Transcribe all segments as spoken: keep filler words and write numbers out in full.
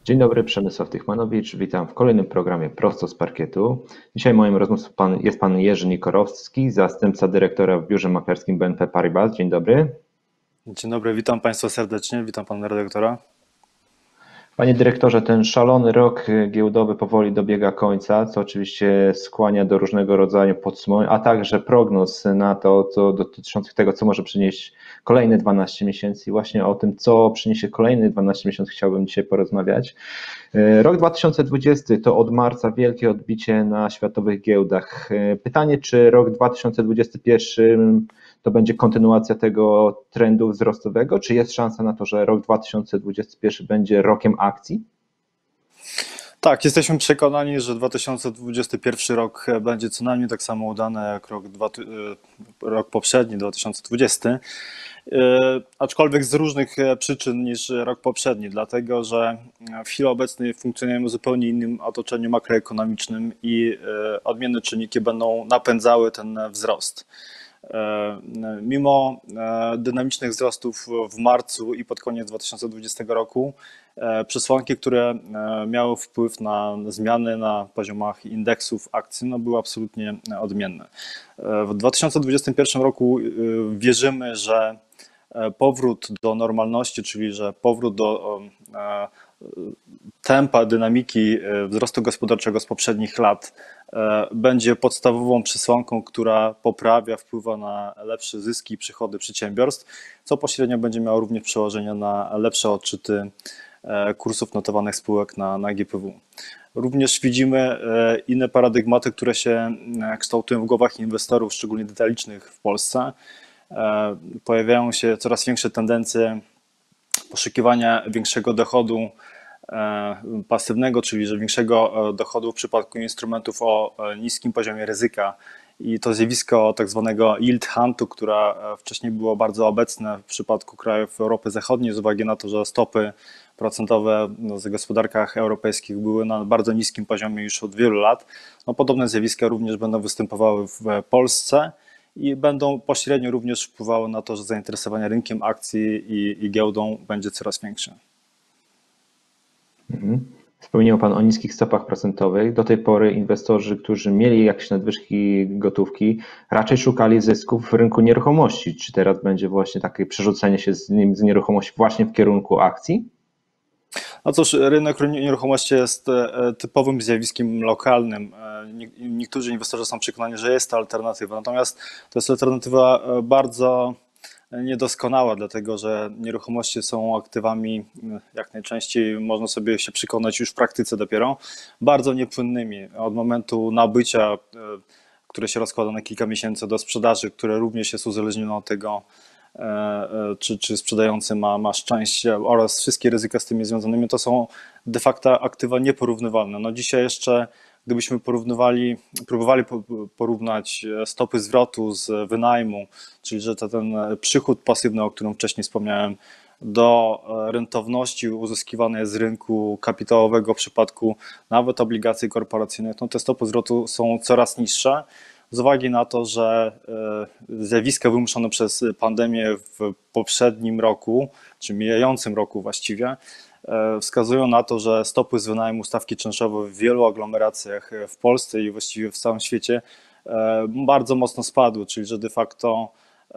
Dzień dobry, Przemysław Tychmanowicz. Witam w kolejnym programie Prosto z parkietu. Dzisiaj moim rozmówcą pan, jest pan Jerzy Nikorowski, zastępca dyrektora w biurze maklerskim B N P Paribas. Dzień dobry. Dzień dobry, witam Państwa serdecznie, witam Pana redaktora. Panie dyrektorze, ten szalony rok giełdowy powoli dobiega końca, co oczywiście skłania do różnego rodzaju podsumowań, a także prognoz na to, co dotyczących tego, co może przynieść kolejne dwanaście miesięcy. I właśnie o tym, co przyniesie kolejne dwanaście miesięcy, chciałbym dzisiaj porozmawiać. Rok dwa tysiące dwudziesty to od marca wielkie odbicie na światowych giełdach. Pytanie, czy rok dwa tysiące dwudziesty pierwszy to będzie kontynuacja tego trendu wzrostowego, czy jest szansa na to, że rok dwa tysiące dwudziesty pierwszy będzie rokiem akcji? Tak, jesteśmy przekonani, że dwa tysiące dwudziesty pierwszy rok będzie co najmniej tak samo udany jak rok, dwa, rok poprzedni, dwa tysiące dwudziesty, aczkolwiek z różnych przyczyn niż rok poprzedni, dlatego że w chwili obecnej funkcjonujemy w zupełnie innym otoczeniu makroekonomicznym i odmienne czynniki będą napędzały ten wzrost. Mimo dynamicznych wzrostów w marcu i pod koniec dwa tysiące dwudziestego roku, przesłanki, które miały wpływ na zmiany na poziomach indeksów akcji, no, były absolutnie odmienne. W dwa tysiące dwudziestym pierwszym roku wierzymy, że powrót do normalności, czyli że powrót do tempa dynamiki wzrostu gospodarczego z poprzednich lat będzie podstawową przesłanką, która poprawia, wpływa na lepsze zyski i przychody przedsiębiorstw, co pośrednio będzie miało również przełożenie na lepsze odczyty kursów notowanych spółek na, na G P W. Również widzimy inne paradygmaty, które się kształtują w głowach inwestorów, szczególnie detalicznych w Polsce. Pojawiają się coraz większe tendencje poszukiwania większego dochodu pasywnego, czyli że większego dochodu w przypadku instrumentów o niskim poziomie ryzyka, i to zjawisko tak zwanego yield huntu, które wcześniej było bardzo obecne w przypadku krajów Europy Zachodniej z uwagi na to, że stopy procentowe w gospodarkach europejskich były na bardzo niskim poziomie już od wielu lat. No, podobne zjawiska również będą występowały w Polsce i będą pośrednio również wpływały na to, że zainteresowanie rynkiem akcji i, i giełdą będzie coraz większe. Mhm. Wspomniał Pan o niskich stopach procentowych. Do tej pory inwestorzy, którzy mieli jakieś nadwyżki gotówki, raczej szukali zysków w rynku nieruchomości. Czy teraz będzie właśnie takie przerzucenie się z, z nieruchomości właśnie w kierunku akcji? No cóż, rynek nieruchomości jest typowym zjawiskiem lokalnym. Niektórzy inwestorzy są przekonani, że jest to alternatywa, natomiast to jest alternatywa bardzo niedoskonała, dlatego że nieruchomości są aktywami, jak najczęściej można sobie się przekonać już w praktyce dopiero, bardzo niepłynnymi. Od momentu nabycia, które się rozkłada na kilka miesięcy, do sprzedaży, które również jest uzależnione od tego, czy, czy sprzedający ma, ma szczęście, oraz wszystkie ryzyka z tymi związanymi, to są de facto aktywa nieporównywalne. No dzisiaj jeszcze, gdybyśmy porównywali, próbowali porównać stopy zwrotu z wynajmu, czyli że to ten przychód pasywny, o którym wcześniej wspomniałem, do rentowności uzyskiwanej z rynku kapitałowego w przypadku nawet obligacji korporacyjnych, no te stopy zwrotu są coraz niższe z uwagi na to, że zjawiska wymuszone przez pandemię w poprzednim roku, czy mijającym roku właściwie, wskazują na to, że stopy z wynajmu, stawki czynszowe w wielu aglomeracjach w Polsce i właściwie w całym świecie bardzo mocno spadły, czyli że de facto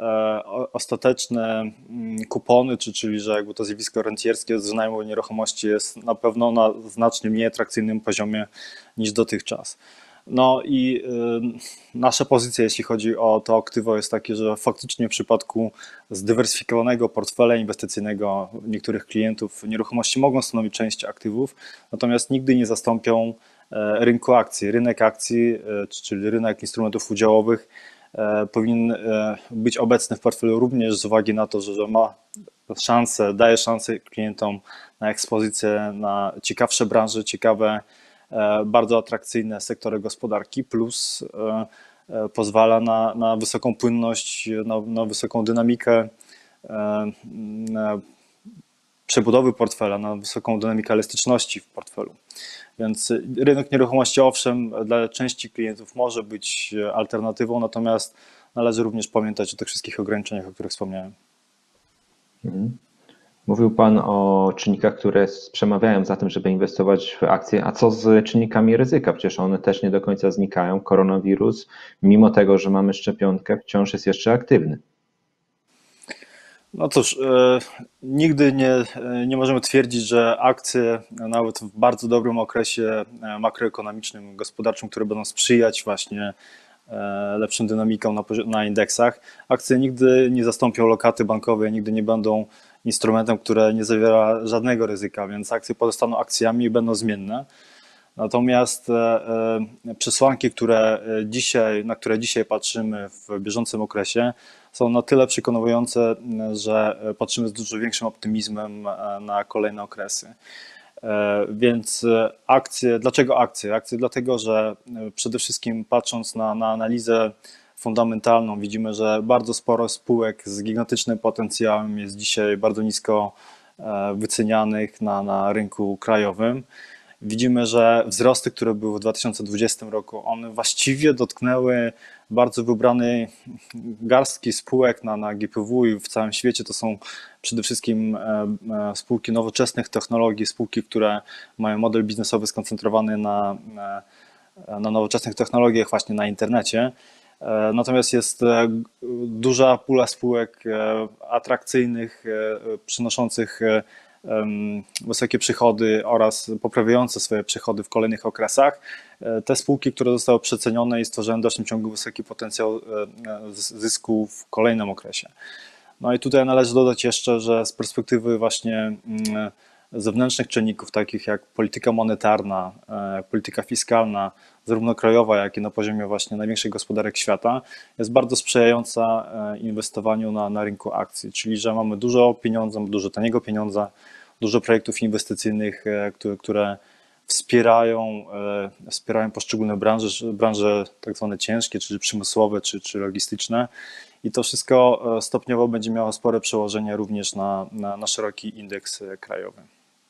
ostateczne kupony, czy, czyli że jakby to zjawisko rentierskie z wynajmu nieruchomości jest na pewno na znacznie mniej atrakcyjnym poziomie niż dotychczas. No i y, nasza pozycja, jeśli chodzi o to aktywo, jest takie, że faktycznie w przypadku zdywersyfikowanego portfela inwestycyjnego niektórych klientów nieruchomości mogą stanowić część aktywów, natomiast nigdy nie zastąpią e, rynku akcji. Rynek akcji, e, czyli rynek instrumentów udziałowych, e, powinien e, być obecny w portfelu również z uwagi na to, że, że ma szansę, daje szansę klientom na ekspozycję na ciekawsze branże, ciekawe, bardzo atrakcyjne sektory gospodarki, plus pozwala na, na wysoką płynność, na, na wysoką dynamikę na przebudowy portfela, na wysoką dynamikę elastyczności w portfelu. Więc rynek nieruchomości, owszem, dla części klientów może być alternatywą, natomiast należy również pamiętać o tych wszystkich ograniczeniach, o których wspomniałem. Mhm. Mówił Pan o czynnikach, które przemawiają za tym, żeby inwestować w akcje, a co z czynnikami ryzyka? Przecież one też nie do końca znikają. Koronawirus, mimo tego, że mamy szczepionkę, wciąż jest jeszcze aktywny. No cóż, e, nigdy nie, e, nie możemy twierdzić, że akcje nawet w bardzo dobrym okresie e, makroekonomicznym, gospodarczym, które będą sprzyjać właśnie e, lepszym dynamikom na, pozi- na indeksach, akcje nigdy nie zastąpią lokaty bankowej, nigdy nie będą instrumentem, które nie zawiera żadnego ryzyka, więc akcje pozostaną akcjami i będą zmienne. Natomiast e, e, przesłanki, które dzisiaj, na które dzisiaj patrzymy w bieżącym okresie, są na tyle przekonujące, że patrzymy z dużo większym optymizmem e, na kolejne okresy. E, Więc akcje, dlaczego akcje? Akcje dlatego, że e, przede wszystkim patrząc na, na analizę fundamentalną, widzimy, że bardzo sporo spółek z gigantycznym potencjałem jest dzisiaj bardzo nisko e, wycenianych na, na rynku krajowym. Widzimy, że wzrosty, które były w dwa tysiące dwudziestym roku, one właściwie dotknęły bardzo wybranej garstki spółek na, na G P W i w całym świecie. To są przede wszystkim e, e, spółki nowoczesnych technologii, spółki, które mają model biznesowy skoncentrowany na, na, na nowoczesnych technologiach, właśnie na internecie. E, Natomiast jest e, duża pula spółek e, atrakcyjnych, e, przynoszących e, em, wysokie przychody oraz poprawiające swoje przychody w kolejnych okresach. E, Te spółki, które zostały przecenione i stworzyły w dalszym ciągu wysoki potencjał e, e, z- zysku w kolejnym okresie. No i tutaj należy dodać jeszcze, że z perspektywy właśnie mm, zewnętrznych czynników, takich jak polityka monetarna, e, polityka fiskalna, zarówno krajowa, jak i na poziomie właśnie największych gospodarek świata, jest bardzo sprzyjająca e, inwestowaniu na, na rynku akcji, czyli że mamy dużo pieniądza, dużo taniego pieniądza, dużo projektów inwestycyjnych, e, które, które wspierają, e, wspierają poszczególne branże, branże tak zwane ciężkie, czyli przemysłowe, czy, czy logistyczne. I to wszystko e, stopniowo będzie miało spore przełożenie również na, na, na szeroki indeks e, krajowy.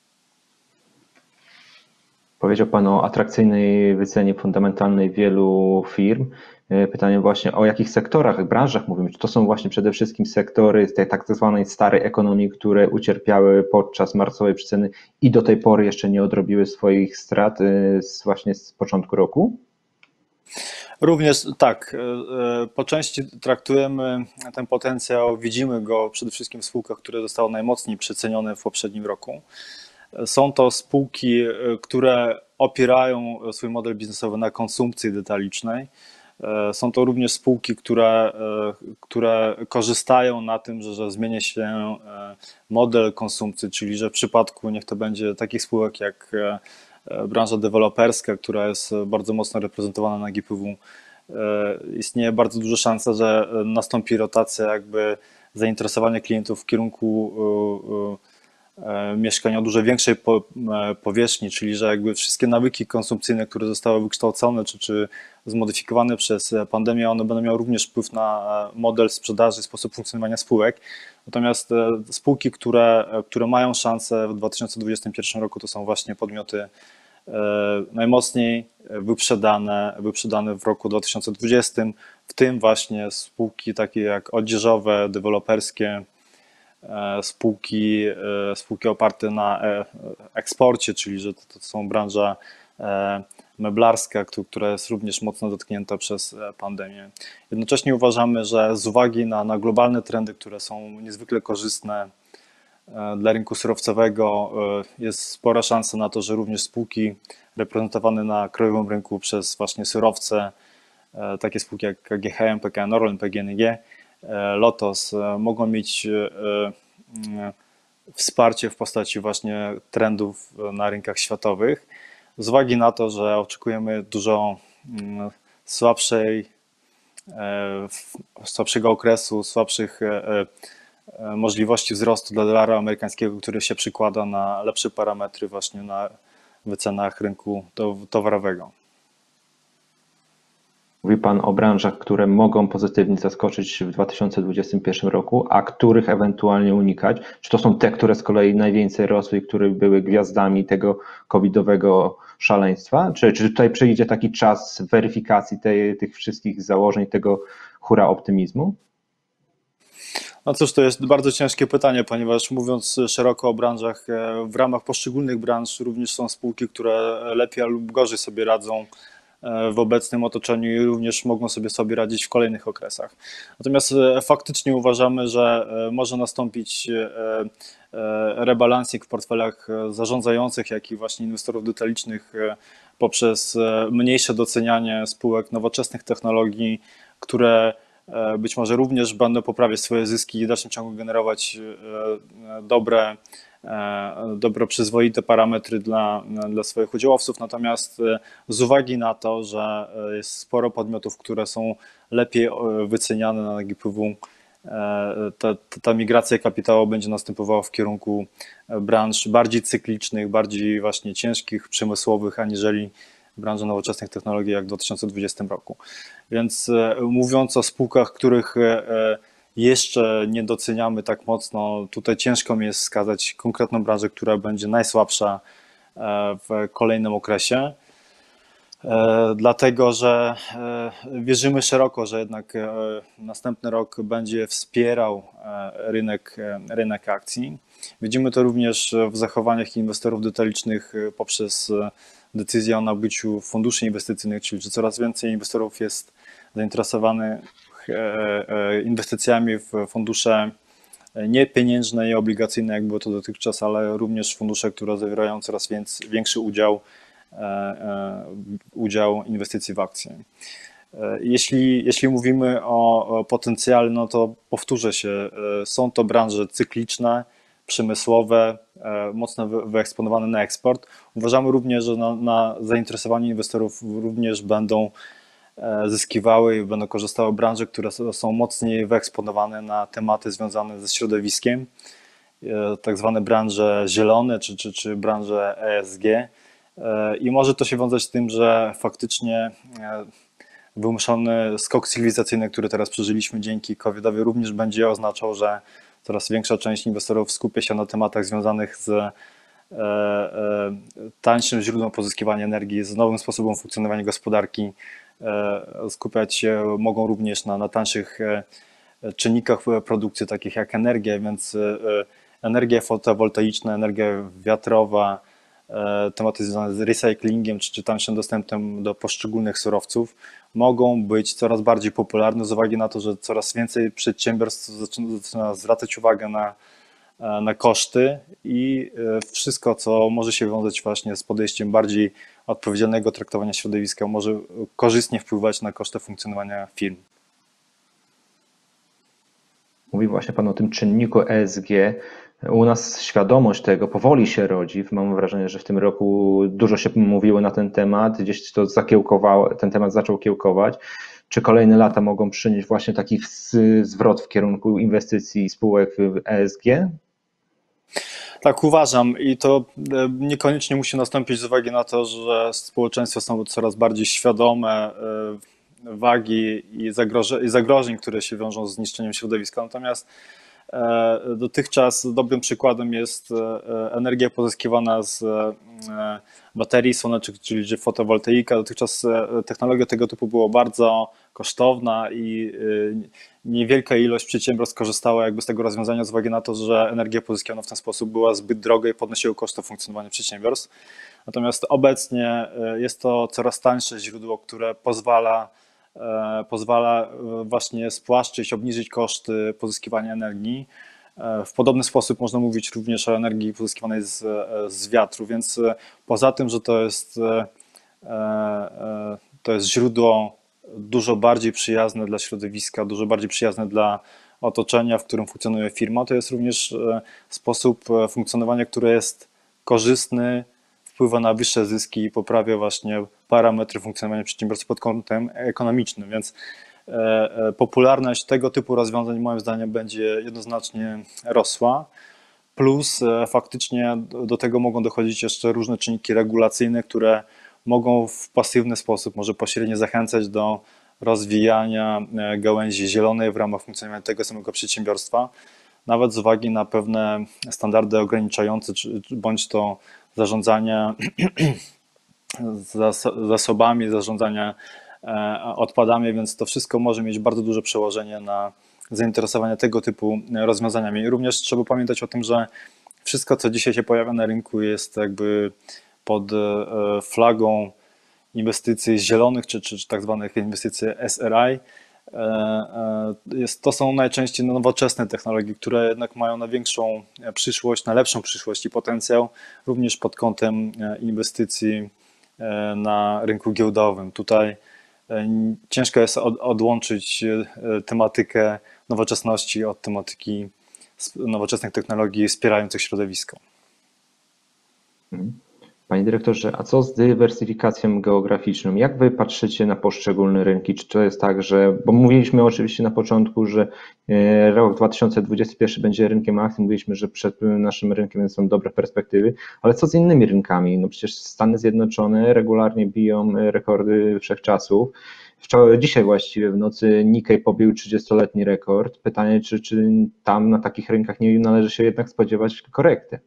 Powiedział Pan o atrakcyjnej wycenie fundamentalnej wielu firm. E, Pytanie właśnie, o jakich sektorach, branżach mówimy? Czy to są właśnie przede wszystkim sektory tej tak zwanej starej ekonomii, które ucierpiały podczas marcowej przeceny i do tej pory jeszcze nie odrobiły swoich strat e, z, właśnie z początku roku? Również tak, e, e, po części traktujemy ten potencjał, widzimy go przede wszystkim w spółkach, które zostały najmocniej przecenione w poprzednim roku. Są to spółki, e, które opierają swój model biznesowy na konsumpcji detalicznej. E, Są to również spółki, które, e, które korzystają na tym, że, że zmienia się e, model konsumpcji, czyli że w przypadku niech to będzie takich spółek jak e, e, branża deweloperska, która jest bardzo mocno reprezentowana na G P W, e, istnieje bardzo duża szansa, że e, nastąpi rotacja jakby zainteresowania klientów w kierunku e, e, e, mieszkania o dużo większej po, e, powierzchni, czyli że jakby wszystkie nawyki konsumpcyjne, które zostały wykształcone czy, czy zmodyfikowane przez pandemię, one będą miały również wpływ na e, model sprzedaży, sposób funkcjonowania spółek. Natomiast e, spółki, które, e, które mają szansę w dwa tysiące dwudziestym pierwszym roku, to są właśnie podmioty e, najmocniej wyprzedane, wyprzedane w roku dwa tysiące dwudziestym, w tym właśnie spółki takie jak odzieżowe, deweloperskie, e, spółki, e, spółki oparte na e, eksporcie, czyli że to, to są branża e, meblarska, któ- która jest również mocno dotknięta przez e, pandemię. Jednocześnie uważamy, że z uwagi na, na globalne trendy, które są niezwykle korzystne e, dla rynku surowcowego, e, jest spora szansa na to, że również spółki reprezentowane na krajowym rynku przez właśnie surowce, e, takie spółki jak K G H M, P K N Orlen, P G N G, e, Lotos, e, mogą mieć e, e, wsparcie w postaci właśnie trendów na rynkach światowych. Z uwagi na to, że oczekujemy dużo mm, słabszej, e, słabszego okresu, słabszych e, e, możliwości wzrostu dla dolara amerykańskiego, który się przykłada na lepsze parametry właśnie na wycenach rynku to- towarowego. Mówi Pan o branżach, które mogą pozytywnie zaskoczyć w dwa tysiące dwudziestym pierwszym roku, a których ewentualnie unikać. Czy to są te, które z kolei najwięcej rosły i które były gwiazdami tego covidowego szaleństwa? Czy, czy tutaj przyjdzie taki czas weryfikacji tej, tych wszystkich założeń, tego hura optymizmu? No cóż, to jest bardzo ciężkie pytanie, ponieważ mówiąc szeroko o branżach, w ramach poszczególnych branż również są spółki, które lepiej lub gorzej sobie radzą w obecnym otoczeniu i również mogą sobie sobie radzić w kolejnych okresach. Natomiast faktycznie uważamy, że może nastąpić rebalansing w portfelach zarządzających, jak i właśnie inwestorów detalicznych poprzez mniejsze docenianie spółek nowoczesnych technologii, które być może również będą poprawiać swoje zyski i w dalszym ciągu generować dobre, dobre przyzwoite parametry dla, dla swoich udziałowców. Natomiast z uwagi na to, że jest sporo podmiotów, które są lepiej wyceniane na G P W, ta, ta migracja kapitału będzie następowała w kierunku branż bardziej cyklicznych, bardziej właśnie ciężkich, przemysłowych, aniżeli branży nowoczesnych technologii jak w dwa tysiące dwudziestym roku. Więc mówiąc o spółkach, których jeszcze nie doceniamy tak mocno, tutaj ciężko mi jest wskazać konkretną branżę, która będzie najsłabsza w kolejnym okresie. Dlatego, że wierzymy szeroko, że jednak następny rok będzie wspierał rynek, rynek akcji. Widzimy to również w zachowaniach inwestorów detalicznych poprzez decyzję o nabyciu funduszy inwestycyjnych, czyli że coraz więcej inwestorów jest zainteresowanych inwestycjami w fundusze nie pieniężne i obligacyjne, jak było to dotychczas, ale również fundusze, które zawierają coraz większy udział, udział inwestycji w akcje. Jeśli, jeśli mówimy o potencjale, no to powtórzę się, są to branże cykliczne, przemysłowe, mocno wyeksponowane na eksport. Uważamy również, że na, na zainteresowanie inwestorów również będą zyskiwały i będą korzystały branże, które są mocniej wyeksponowane na tematy związane ze środowiskiem, tak zwane branże zielone czy, czy, czy branże E S G. I może to się wiązać z tym, że faktycznie wymuszony skok cywilizacyjny, który teraz przeżyliśmy dzięki kowiedowi, również będzie oznaczał, że coraz większa część inwestorów skupia się na tematach związanych z tańszym źródłem pozyskiwania energii, z nowym sposobem funkcjonowania gospodarki. Skupiać się mogą również na, na tańszych czynnikach produkcji, takich jak energia, więc energia fotowoltaiczna, energia wiatrowa, tematy związane z recyklingiem czy, czy tańszym dostępem do poszczególnych surowców mogą być coraz bardziej popularne z uwagi na to, że coraz więcej przedsiębiorstw zaczyna, zaczyna zwracać uwagę na, na koszty i wszystko, co może się wiązać właśnie z podejściem bardziej odpowiedzialnego traktowania środowiska, może korzystnie wpływać na koszty funkcjonowania firm. Mówi właśnie Pan o tym czynniku E S G. U nas świadomość tego powoli się rodzi. Mam wrażenie, że w tym roku dużo się mówiło na ten temat, gdzieś to zakiełkowało, ten temat zaczął kiełkować. Czy kolejne lata mogą przynieść właśnie taki zwrot w kierunku inwestycji spółek w E S G? Tak, uważam i to niekoniecznie musi nastąpić z uwagi na to, że społeczeństwo są coraz bardziej świadome wagi i zagrożeń, i zagrożeń, które się wiążą z zniszczeniem środowiska. Natomiast dotychczas dobrym przykładem jest energia pozyskiwana z baterii słonecznych, czyli fotowoltaika. Dotychczas technologia tego typu była bardzo kosztowna i niewielka ilość przedsiębiorstw korzystała jakby z tego rozwiązania z uwagi na to, że energia pozyskiwana w ten sposób była zbyt droga i podnosiła koszty funkcjonowania przedsiębiorstw. Natomiast obecnie jest to coraz tańsze źródło, które pozwala pozwala właśnie spłaszczyć, obniżyć koszty pozyskiwania energii. W podobny sposób można mówić również o energii pozyskiwanej z, z wiatru, więc poza tym, że to jest, to jest źródło dużo bardziej przyjazne dla środowiska, dużo bardziej przyjazne dla otoczenia, w którym funkcjonuje firma, to jest również sposób funkcjonowania, który jest korzystny, wpływa na wyższe zyski i poprawia właśnie parametry funkcjonowania przedsiębiorstw pod kątem ekonomicznym, więc popularność tego typu rozwiązań moim zdaniem będzie jednoznacznie rosła, plus faktycznie do tego mogą dochodzić jeszcze różne czynniki regulacyjne, które mogą w pasywny sposób, może pośrednio zachęcać do rozwijania gałęzi zielonej w ramach funkcjonowania tego samego przedsiębiorstwa, nawet z uwagi na pewne standardy ograniczające, bądź to zarządzania zasobami, zarządzania odpadami, więc to wszystko może mieć bardzo duże przełożenie na zainteresowania tego typu rozwiązaniami. Również trzeba pamiętać o tym, że wszystko, co dzisiaj się pojawia na rynku, jest jakby pod flagą inwestycji zielonych, czy, czy, czy tak zwanych inwestycji S R I. Jest, to są najczęściej nowoczesne technologie, które jednak mają największą przyszłość, najlepszą przyszłość i potencjał, również pod kątem inwestycji na rynku giełdowym. Tutaj ciężko jest od, odłączyć tematykę nowoczesności od tematyki nowoczesnych technologii wspierających środowisko. Panie dyrektorze, a co z dywersyfikacją geograficzną? Jak wy patrzycie na poszczególne rynki? Czy to jest tak, że, bo mówiliśmy oczywiście na początku, że rok dwa tysiące dwudziesty pierwszy będzie rynkiem akcji, mówiliśmy, że przed naszym rynkiem są dobre perspektywy, ale co z innymi rynkami? No przecież Stany Zjednoczone regularnie biją rekordy wszechczasów. Wczoraj, dzisiaj właściwie w nocy Nikkei pobił trzydziestoletni rekord. Pytanie, czy, czy tam na takich rynkach nie należy się jednak spodziewać korekty?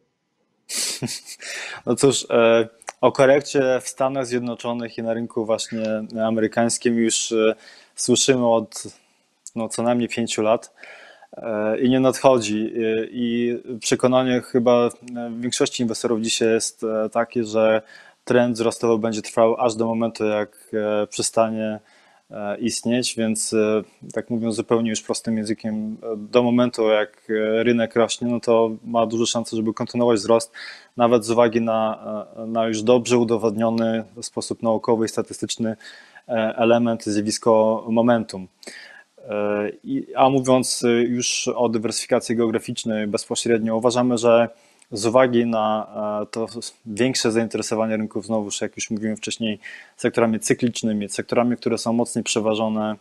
No cóż, o korekcie w Stanach Zjednoczonych i na rynku właśnie amerykańskim już słyszymy od no, co najmniej pięciu lat i nie nadchodzi. I przekonanie chyba większości inwestorów dzisiaj jest takie, że trend wzrostowy będzie trwał aż do momentu, jak przestanie istnieć, więc tak mówiąc zupełnie już prostym językiem, do momentu jak rynek rośnie, no to ma duże szanse, żeby kontynuować wzrost, nawet z uwagi na, na już dobrze udowodniony w sposób naukowy i statystyczny element, zjawisko momentum. A mówiąc już o dywersyfikacji geograficznej bezpośrednio, uważamy, że z uwagi na to większe zainteresowanie rynków, znowuż jak już mówiłem wcześniej, sektorami cyklicznymi, sektorami, które są mocniej przeważone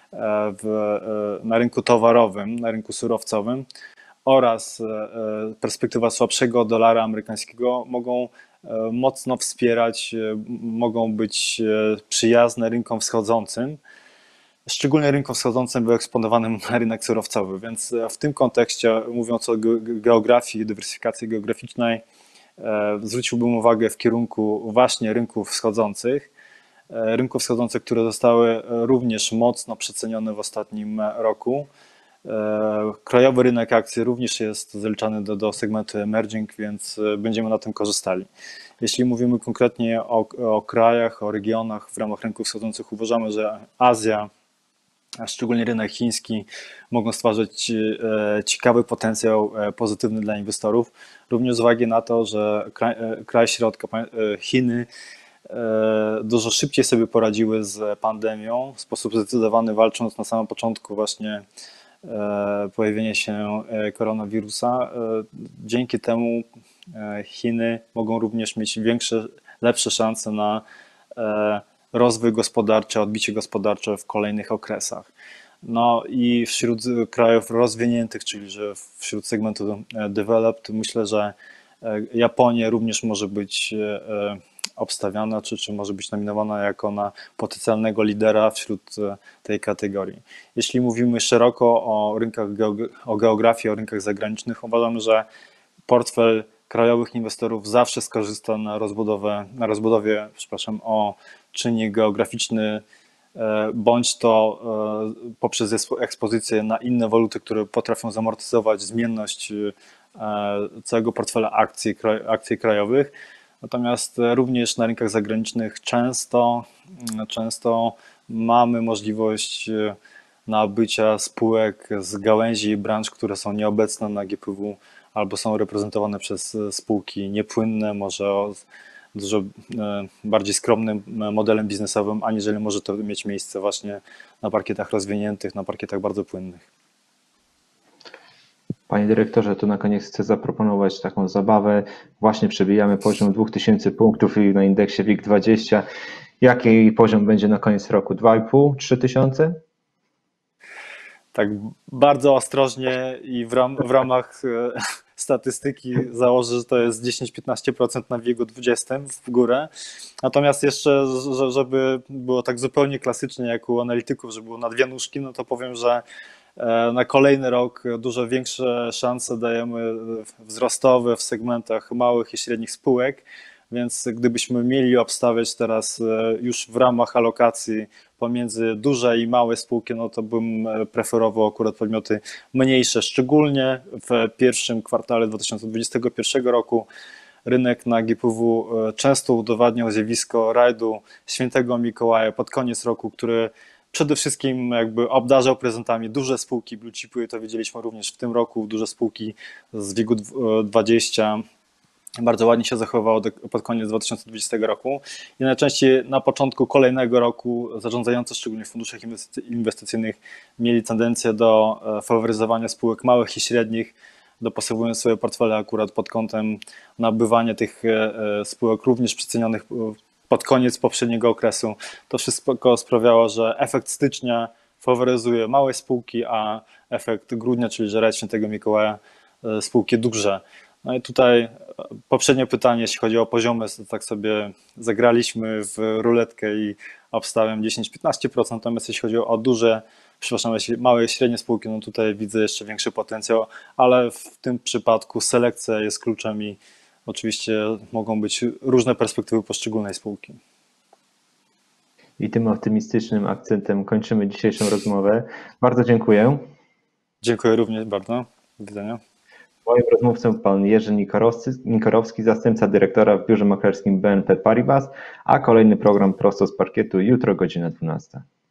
w, na rynku towarowym, na rynku surowcowym oraz perspektywa słabszego dolara amerykańskiego mogą mocno wspierać, mogą być przyjazne rynkom wschodzącym, szczególnie rynkom wschodzącym wyeksponowanym na rynek surowcowy, więc w tym kontekście, mówiąc o geografii, dywersyfikacji geograficznej, zwróciłbym uwagę w kierunku właśnie rynków wschodzących, rynków wschodzących, które zostały również mocno przecenione w ostatnim roku. Krajowy rynek akcji również jest zaliczany do, do segmentu emerging, więc będziemy na tym korzystali. Jeśli mówimy konkretnie o, o krajach, o regionach w ramach rynków wschodzących, uważamy, że Azja, a szczególnie rynek chiński, mogą stwarzać ciekawy potencjał pozytywny dla inwestorów, również z uwagi na to, że kraj, kraj środka, Chiny, dużo szybciej sobie poradziły z pandemią, w sposób zdecydowany walcząc na samym początku właśnie pojawienia się koronawirusa. Dzięki temu Chiny mogą również mieć większe, lepsze szanse na rozwój gospodarczy, odbicie gospodarcze w kolejnych okresach. No i wśród krajów rozwiniętych, czyli że wśród segmentu developed, myślę, że Japonia również może być obstawiana, czy, czy może być nominowana jako na potencjalnego lidera wśród tej kategorii. Jeśli mówimy szeroko o rynkach, o geografii, o rynkach zagranicznych, uważam, że portfel krajowych inwestorów zawsze skorzysta na rozbudowę, na rozbudowie, przepraszam, o czynnik geograficzny, bądź to poprzez ekspozycję na inne waluty, które potrafią zamortyzować zmienność całego portfela akcji, akcji krajowych. Natomiast również na rynkach zagranicznych często, często mamy możliwość nabycia spółek z gałęzi i branż, które są nieobecne na G P W albo są reprezentowane przez spółki niepłynne, może o dużo bardziej skromnym modelem biznesowym, aniżeli może to mieć miejsce właśnie na parkietach rozwiniętych, na parkietach bardzo płynnych. Panie dyrektorze, tu na koniec chcę zaproponować taką zabawę. Właśnie przebijamy poziom dwa tysiące punktów na indeksie WIG dwadzieścia. Jaki poziom będzie na koniec roku? dwa i pół, trzy tysiące? Tak bardzo ostrożnie i w, ram, w ramach statystyki założę, że to jest dziesięć do piętnastu procent na WIG-u dwudziestym w górę. Natomiast jeszcze, żeby było tak zupełnie klasycznie jak u analityków, żeby było na dwie nóżki, no to powiem, że na kolejny rok dużo większe szanse dajemy wzrostowe w segmentach małych i średnich spółek, więc gdybyśmy mieli obstawiać teraz już w ramach alokacji pomiędzy duże i małe spółki, no to bym preferował akurat podmioty mniejsze, szczególnie w pierwszym kwartale dwa tysiące dwudziestego pierwszego roku. Rynek na G P W często udowadniał zjawisko rajdu Świętego Mikołaja pod koniec roku, który przede wszystkim jakby obdarzał prezentami duże spółki blue chipy, to widzieliśmy również w tym roku, duże spółki z WIG-u dwadzieścia bardzo ładnie się zachowało do, pod koniec dwa tysiące dwudziestego roku i najczęściej na początku kolejnego roku zarządzający, szczególnie w funduszach inwestycyjnych, mieli tendencję do faworyzowania spółek małych i średnich, dopasowując swoje portfele akurat pod kątem nabywania tych spółek również przecenionych pod koniec poprzedniego okresu. To wszystko sprawiało, że efekt stycznia faworyzuje małe spółki, a efekt grudnia, czyli że rajd Świętego Mikołaja, spółki duże. No i tutaj poprzednie pytanie, jeśli chodzi o poziomy, to tak sobie zagraliśmy w ruletkę i obstawiam dziesięć do piętnastu procent, natomiast jeśli chodzi o duże, przepraszam, małe i średnie spółki, no tutaj widzę jeszcze większy potencjał, ale w tym przypadku selekcja jest kluczem i oczywiście mogą być różne perspektywy poszczególnej spółki. I tym optymistycznym akcentem kończymy dzisiejszą rozmowę. Bardzo dziękuję. Dziękuję również bardzo. Do widzenia. Moim rozmówcą pan Jerzy Nikorowski, zastępca dyrektora w biurze maklerskim B N P Paribas, a kolejny program prosto z parkietu jutro godzina dwunasta.